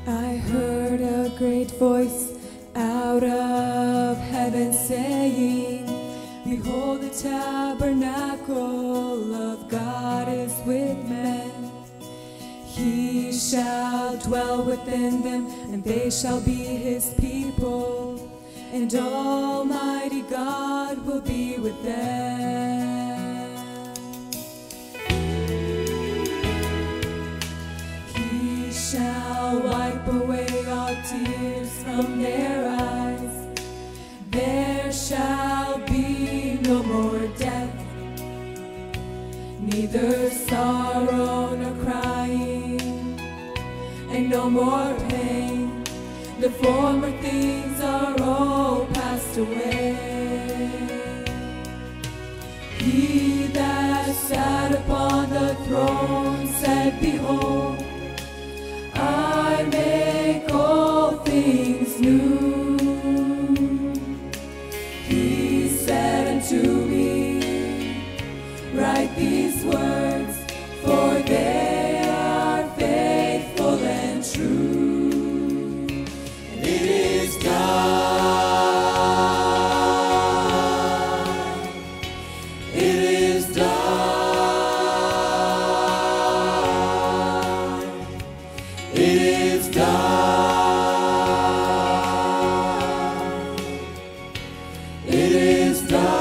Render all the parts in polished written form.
I heard a great voice out of heaven saying, behold, the tabernacle of God is with men. He shall dwell within them, and they shall be his people, and Almighty God will be with them. He shall wipe away all tears from their eyes. There shall be no more death, neither sorrow nor crying, and no more pain. The former things are all passed away. He that sat upon the throne said, behold, I make all things new. He said unto me, write these words, for they are faithful and true. And it is done. It is done. It is done. It is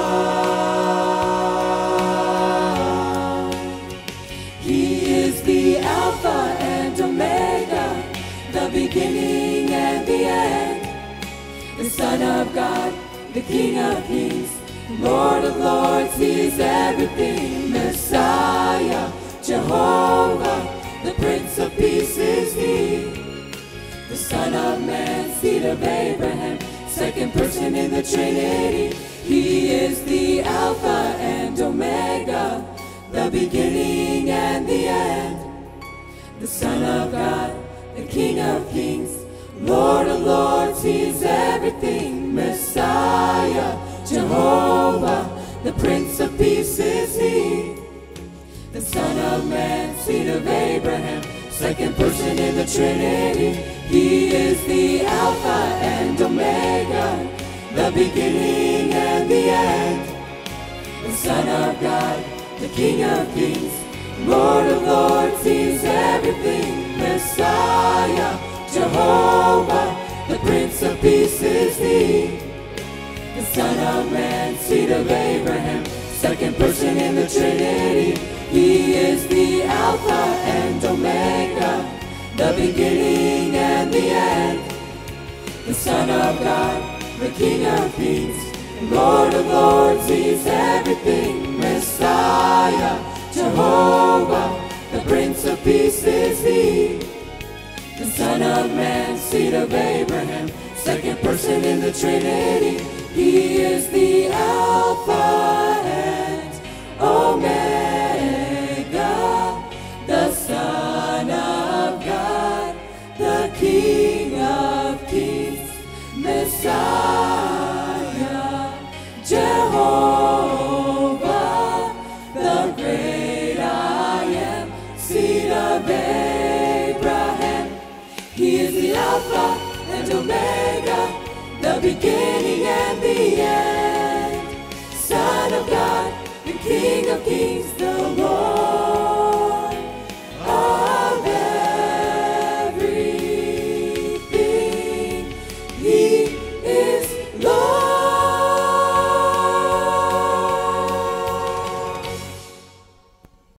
done. He is the Alpha and Omega, the beginning and the end, the Son of God, the King of Kings, Lord of Lords. He is everything. Messiah, Jehovah, the Prince of Peace is he, the Son of Man, seed of Abraham, second person in the Trinity. He is the Alpha and Omega, the beginning and the end, the Son of God, the King of Kings, Lord of Lords. He is everything. Messiah, Jehovah, the Prince of Peace is he, the Son of Man, seed of Abraham, second person in the Trinity. He is the Alpha and Omega, the beginning and the end, the Son of God, the King of Kings, Lord of Lords. He's everything. Messiah, Jehovah, the Prince of Peace is he, the Son of Man, seed of Abraham, second person in the Trinity. He is the Alpha and Omega, the beginning and the end, the Son of God, the King of Kings, Lord of Lords. He's everything. Messiah, Jehovah, the Prince of Peace is he, the Son of Man, seed of Abraham, second person in the Trinity. He is the Alpha and Omega, the Son of God, the King of Kings, Messiah, Jehovah, the great I am, seed of Abraham. He is the Alpha and Omega, the beginning and the end, Son of God, the King of Kings, the Lord